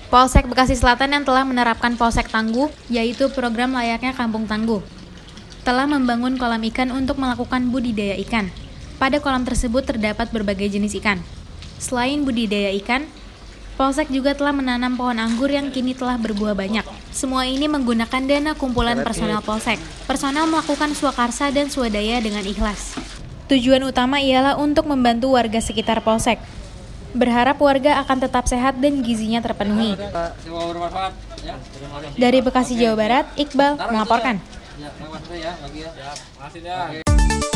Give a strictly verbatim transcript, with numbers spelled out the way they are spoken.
Polsek Bekasi Selatan yang telah menerapkan Polsek Tangguh, yaitu program layaknya Kampung Tangguh, telah membangun kolam ikan untuk melakukan budidaya ikan. Pada kolam tersebut terdapat berbagai jenis ikan. Selain budidaya ikan, Polsek juga telah menanam pohon anggur yang kini telah berbuah banyak. Semua ini menggunakan dana kumpulan personel Polsek. Personel melakukan swakarsa dan swadaya dengan ikhlas. Tujuan utama ialah untuk membantu warga sekitar Polsek. Berharap warga akan tetap sehat dan gizinya terpenuhi. Dari Bekasi, Jawa Barat, Iqbal melaporkan.